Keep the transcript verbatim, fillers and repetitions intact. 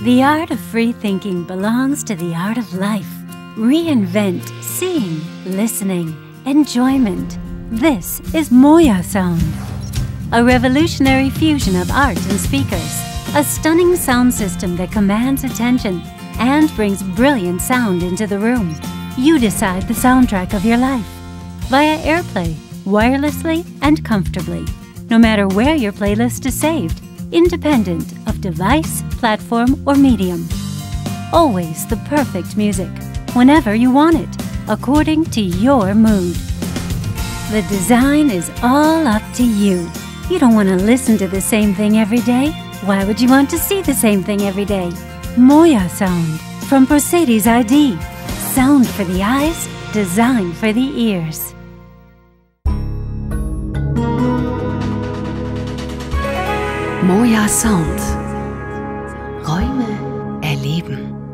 The art of free thinking belongs to the art of life. Reinvent seeing, listening, enjoyment. This is Moya Sound, a revolutionary fusion of art and speakers, a stunning sound system that commands attention and brings brilliant sound into the room. You decide the soundtrack of your life via AirPlay, wirelessly and comfortably, no matter where your playlist is saved, independent of device, platform, or medium. Always the perfect music, whenever you want it, according to your mood. The design is all up to you. You don't want to listen to the same thing every day. Why would you want to see the same thing every day? Moya Sound from Mercedes I D. Sound for the eyes, design for the ears. Moya Sound. Räume erleben.